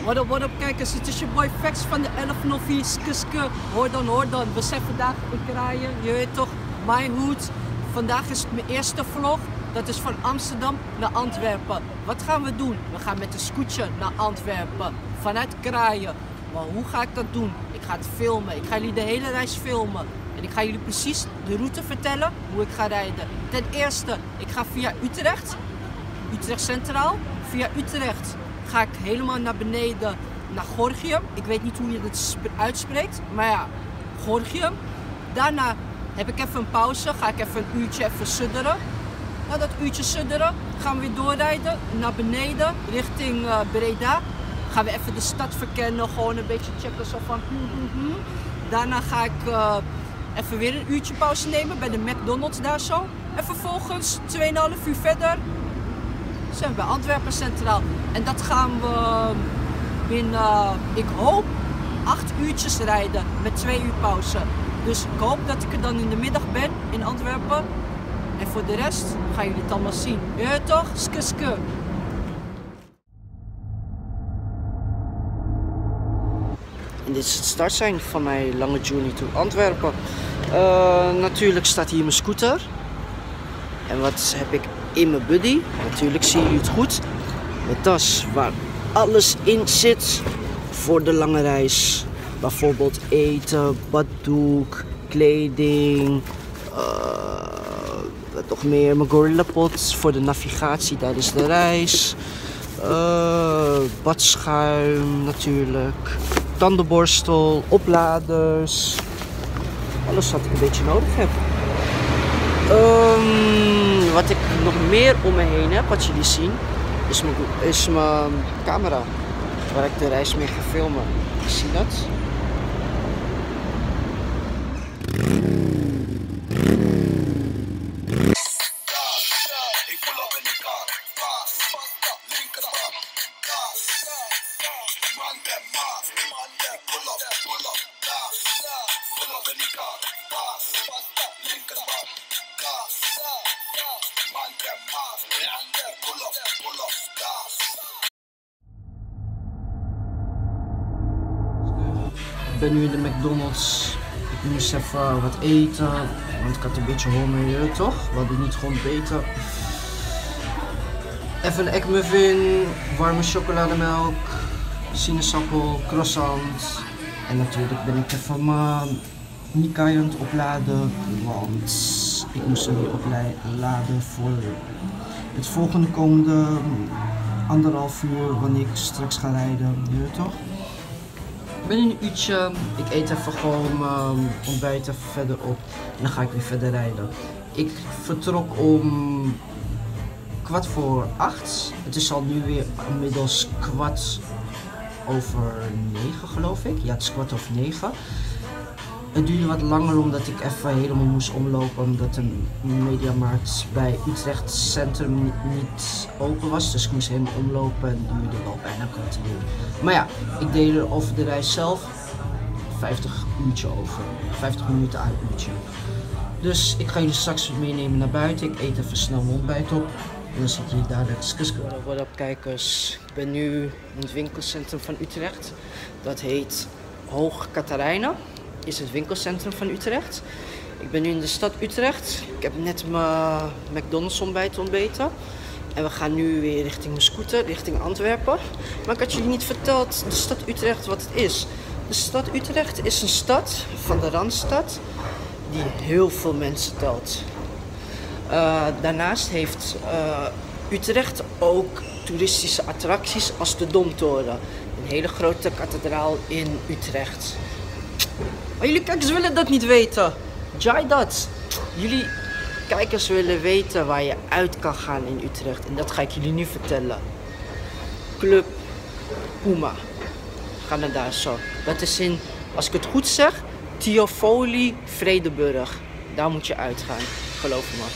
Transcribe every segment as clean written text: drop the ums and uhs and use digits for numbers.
What up kijkers, het is je boy Vex van de 1104 Skuske. Hoor dan, we zijn vandaag in Kraaien, je weet toch, my hood. Vandaag is het mijn eerste vlog, dat is van Amsterdam naar Antwerpen. Wat gaan we doen? We gaan met een scootje naar Antwerpen, vanuit Kraaien. Maar hoe ga ik dat doen? Ik ga het filmen, ik ga jullie de hele reis filmen. En ik ga jullie precies de route vertellen hoe ik ga rijden. Ten eerste, ik ga via Utrecht Centraal. Via Utrecht ga ik helemaal naar beneden naar Gorinchem. Ik weet niet hoe je het uitspreekt, maar ja, Gorinchem. Daarna heb ik even een pauze, ga ik even een uurtje sudderen. Na dat uurtje sudderen gaan we weer doorrijden naar beneden richting Breda. Gaan we even de stad verkennen, gewoon een beetje checken zo van Daarna ga ik even weer een uurtje pauze nemen bij de McDonald's daar zo. En vervolgens 2,5 uur verder zijn we bij Antwerpen Centraal. En dat gaan we binnen, ik hoop, 8 uurtjes rijden met 2 uur pauze. Dus ik hoop dat ik er dan in de middag ben in Antwerpen. En voor de rest gaan jullie het allemaal zien. Ja toch? Skuske. En dit is het startsein van mijn lange journey to Antwerpen. Natuurlijk staat hier mijn scooter. En wat heb ik in mijn buddy? Natuurlijk zien jullie het goed. Mijn tas waar alles in zit voor de lange reis. Bijvoorbeeld eten, baddoek, kleding. Wat nog meer? Mijn Gorilla Pot voor de navigatie tijdens de reis. Badschuim natuurlijk. Tandenborstel, opladers. Alles wat ik een beetje nodig heb. Wat ik nog meer om me heen heb, wat jullie zien, is mijn camera. Waar ik de reis mee ga filmen. Zie je dat? Ik ben nu in de McDonald's. Ik moest even wat eten, want ik had een beetje honger, toch? We hadden niet gewoon eten. Even een egg muffin, warme chocolademelk, sinaasappel, croissant. En natuurlijk ben ik even mijn Nikai aan het opladen, want ik moest hem weer opladen voor het volgende komende 1,5 uur wanneer ik straks ga rijden, toch? Ik ben in een uurtje, ik eet even gewoon mijn ontbijt even verder op en dan ga ik weer verder rijden. Ik vertrok om 7:15. Het is al nu weer inmiddels 9:15 geloof ik. Ja, het is 9:15. Het duurde wat langer omdat ik even helemaal moest omlopen omdat de Mediamarkt bij Utrecht Centrum niet open was. Dus ik moest helemaal omlopen en het duurde wel bijna een kwartier. Maar ja, ik deed er over de reis zelf 50 minuten aan een uurtje. Dus ik ga jullie straks meenemen naar buiten. Ik eet even snel mijn ontbijt op. En dan zit hier dadelijk Skuske. Wat up kijkers, ik ben nu in het winkelcentrum van Utrecht. Dat heet Hoog Catharijne. Is het winkelcentrum van Utrecht. Ik ben nu in de stad Utrecht. Ik heb net mijn McDonald's ontbeten. En we gaan nu weer richting mijn scooter, richting Antwerpen. Maar ik had jullie niet verteld, de stad Utrecht, wat het is. De stad Utrecht is een stad van de Randstad die heel veel mensen telt. Daarnaast heeft Utrecht ook toeristische attracties als de Domtoren. Een hele grote kathedraal in Utrecht. Maar jullie kijkers willen dat niet weten. Jai dat. Jullie kijkers willen weten waar je uit kan gaan in Utrecht. En dat ga ik jullie nu vertellen. Club Puma. Ga naar daar zo. Dat is in, als ik het goed zeg, Tivoli Vredenburg. Daar moet je uitgaan. Geloof me maar.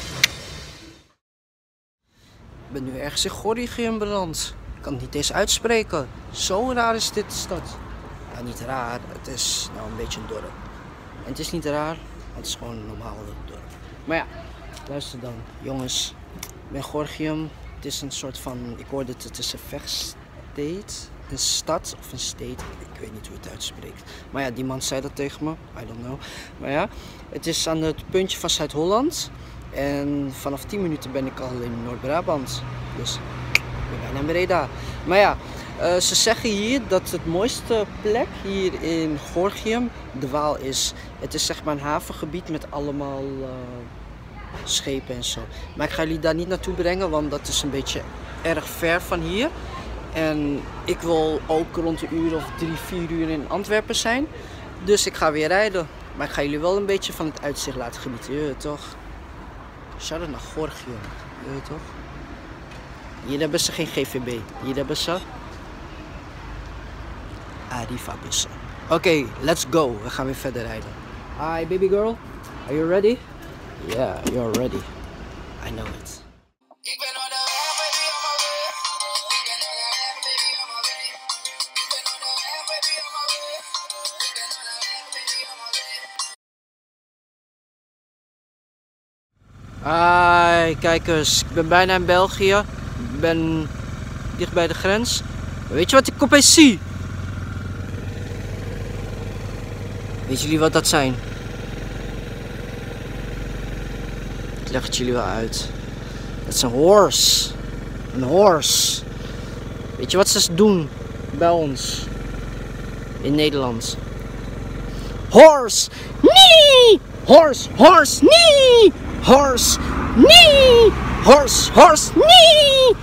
Ik ben nu ergens in Gorinchem beland. Ik kan het niet eens uitspreken. Zo raar is dit stad. Ja, niet raar, het is nou een beetje een dorp. En het is niet raar, het is gewoon een normaal dorp. Maar ja, luister dan, jongens. Ik ben Gorinchem. Het is een soort van, ik hoorde het is een vechtstede. een stad of een state. Ik weet niet hoe het uitspreekt. Maar ja, die man zei dat tegen me. I don't know. Maar ja, het is aan het puntje van Zuid-Holland. En vanaf 10 minuten ben ik al in Noord-Brabant. Dus ik ben bijna in Breda. Maar ja, ze zeggen hier dat het mooiste plek hier in Gorinchem de Waal is. Het is zeg maar een havengebied met allemaal schepen en zo. Maar ik ga jullie daar niet naartoe brengen, want dat is een beetje erg ver van hier. En ik wil ook rond een uur of 3, 4 uur in Antwerpen zijn. Dus ik ga weer rijden. Maar ik ga jullie wel een beetje van het uitzicht laten genieten, je weet toch? Shout-out naar Gorinchem, je weet toch? Hier hebben ze geen GVB. Hier hebben ze Arriva-bussen. Oké, let's go. We gaan weer verder rijden. Hi baby girl, are you ready? Yeah, you're ready. I know it. Ik ben on the way, baby, on my way. Ik ben on the way, baby, on my way. Ik ben on the way, baby, on my way. Ik ben on the way, baby, on my way. Hi, kijkers. Ik ben bijna in België. Ik ben dicht bij de grens. Weet je wat ik opeens zie? Weet jullie wat dat zijn? Ik leg het jullie wel uit. Dat is een horse. Een horse. Weet je wat ze doen bij ons? In Nederland. Horse! Nee! Horse! Horse! Nee! Horse! Nee! Horse! Horse! Nee!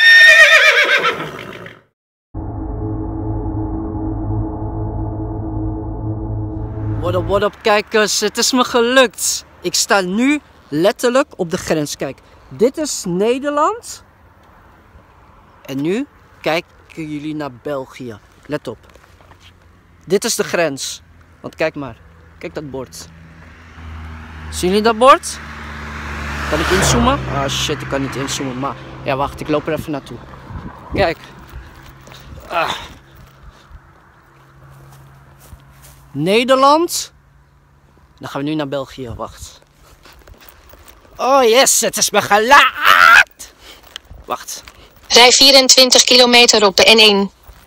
What up kijkers, het is me gelukt. Ik sta nu letterlijk op de grens. Kijk, dit is Nederland. En nu kijken jullie naar België. Let op. Dit is de grens. Want kijk maar, kijk dat bord. Zien jullie dat bord? Kan ik inzoomen? Ah shit, ik kan niet inzoomen. Maar ja, wacht, ik loop er even naartoe. Kijk. Nederland. Dan gaan we nu naar België. Wacht. Oh yes, het is me gelukt. Wacht. Rij 24 kilometer op de N1.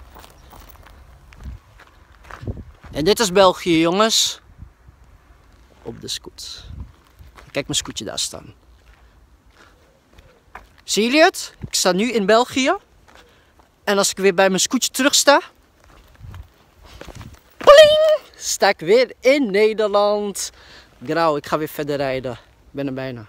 En dit is België, jongens. Op de scoot. Kijk mijn scootje daar staan. Zien jullie het? Ik sta nu in België. En als ik weer bij mijn scootje terug sta. Pling! Sta ik weer in Nederland. Grauw, ik ga weer verder rijden. Ik ben er bijna.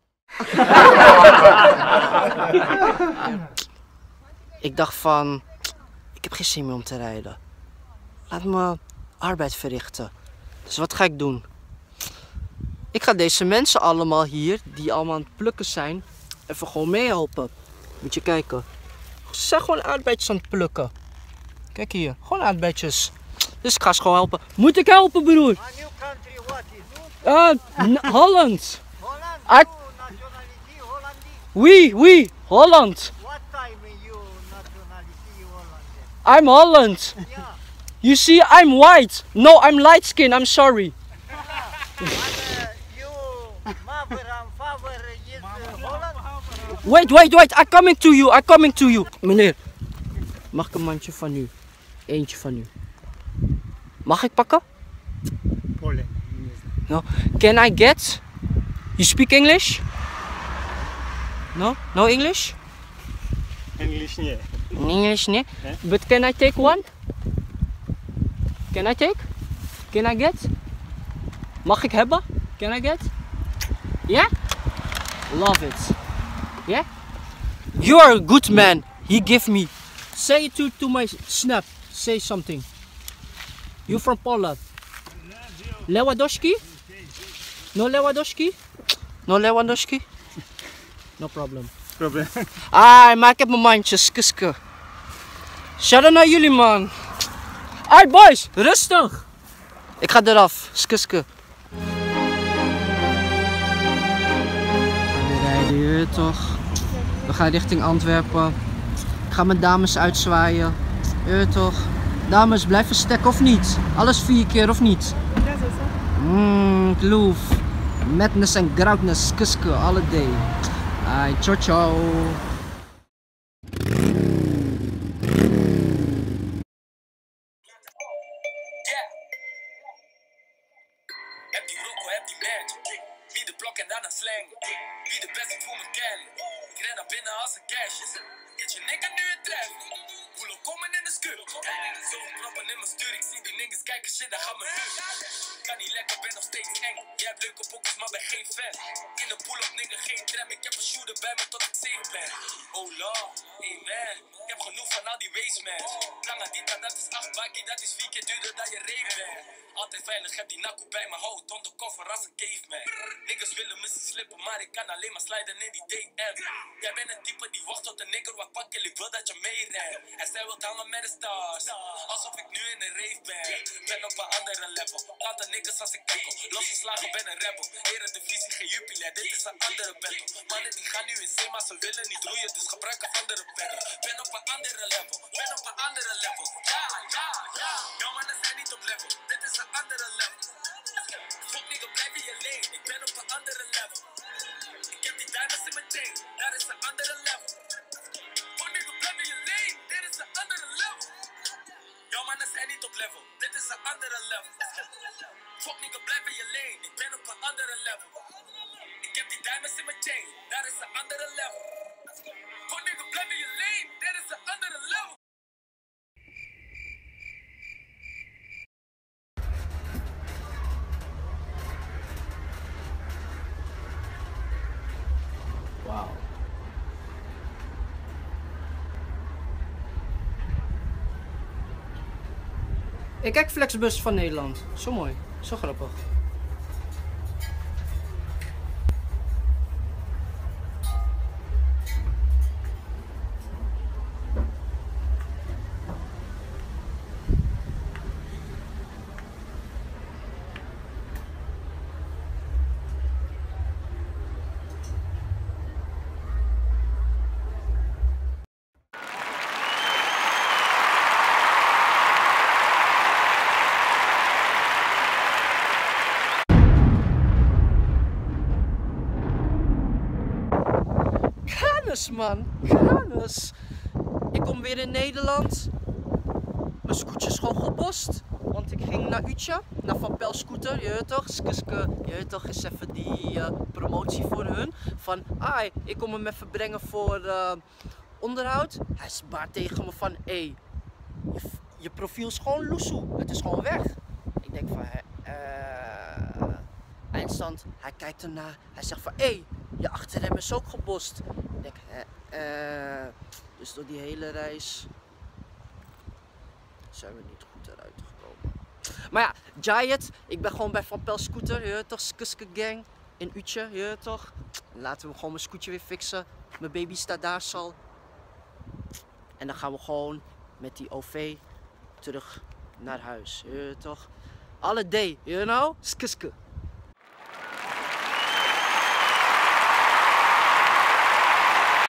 Ik dacht van, ik heb geen zin meer om te rijden. Laat me arbeid verrichten. Dus wat ga ik doen? Ik ga deze mensen allemaal hier, die allemaal aan het plukken zijn, even gewoon meehelpen. Moet je kijken. Ze zijn gewoon aardbeidjes aan het plukken. Kijk hier, gewoon aardbeidjes. Dus ik ga ze gewoon helpen. Moet ik helpen, broer? A new country, what is? Holland. Holland? I- Nationality Hollandisch. Oui, Holland. What time you nationality Holland? I'm Holland. Yeah. You see, I'm white. No, I'm light skin. I'm sorry. You mother and father is Holland? Wait. I'm coming to you. Meneer, mag ik een mandje van u? Eentje van u. Mag ik pakken? Polen. No. Can I get? You speak English? No? No English? English nie. English, nee. But can I take one? Can I take? Can I get? Mag ik hebben? Can I get? Yeah? Love it. Yeah? You are a good man. He give me. Say it to my snap. Say something. You from Poland? Lewandowski? No Lewandowski? No Lewandowski? No problem. Problem. Maar ik heb mijn mandjes. Kuske. Shout-out naar jullie, man. Hey boys, rustig. Ik ga eraf. Skuske. We rijden hier toch. We gaan richting Antwerpen. Ik ga mijn dames uitzwaaien. Je weet toch. Dames, blijven stekken of niet? Alles 4 keer of niet? Kloof. Madness en groundness. Kuske, alle day. Ciao ciao. ren naar binnen als een cash. Get je nigga nu een tref. Boelo komen in de skut. Zoveel knoppen in mijn stuur. Ik zie die niggas kijken, shit, daar gaat mijn huur. Kan niet lekker, ben nog steeds eng. Jij hebt leuke pokkers, maar ben geen fan. In de pull-up, nigga, geen tram. Ik heb een shooter bij me tot ik safe ben. Oh lord, amen. Ik heb genoeg van al die waste man. Lange dita, dat is 8 bakkie, dat is 4 keer duurder dan je reep bent. Altijd veilig, heb die nakko bij me, houd undercover als een caveman. Niggas willen me zien slippen, maar ik kan alleen maar sliden in die DM. Jij bent een type die wacht tot een nigger wat pakkel, ik wil dat je meeremt. En zij wil hangen met de stars, alsof ik nu in een rave ben. Ben op een andere level, tante niggas als ik tackle. Losgeslagen ben een rebel, heren de visie geen jupiler, dit is een andere battle. Mannen die gaan nu in zee, maar ze willen niet roeien, dus gebruik een andere pedal. Ben op een andere level, ben op een andere level. Ja, ja, ja. Jouw mannen zijn niet op level, dit is een andere level. Fuck nigga, blijf in je lane, ik ben op een andere level. Ik heb die diamonds in mijn chain, dat is een andere level. Fuck nigga, blijf in je lane, dit is een andere level. Jouw mannen zijn niet op level, dit is een andere level. Fuck nigga, blijf in je lane, ik ben op een andere level. Ik heb die diamonds in mijn chain, dat is een andere level. Fuck nigga, blijf in je lane, dit is een andere level. Wauw. Ik kijk Flexbus van Nederland. Zo mooi. Zo grappig. Canus, man. Canus. Ik kom weer in Nederland. Mijn scooter is gewoon gebost. Want ik ging naar Utja, naar Van Pel Scooter. Je weet toch? Je weet toch, is even die promotie voor hun. Van, ai, ik kom hem even brengen voor onderhoud. Hij baart tegen me van, hé, je profiel is gewoon loesoe. Het is gewoon weg. Ik denk van, eindstand, hij kijkt ernaar. Hij zegt van, hé, je achterrem is ook gebost. Ik denk, dus door die hele reis zijn we niet goed eruit gekomen. Maar ja, Jayet, ik ben gewoon bij Van Pel Scooter, je weet toch, Skuske Gang in Utje, je weet toch. Laten we gewoon mijn scooter weer fixen. Mijn baby staat daar al. En dan gaan we gewoon met die OV terug naar huis, je weet toch. Alle day, you know, Skuske.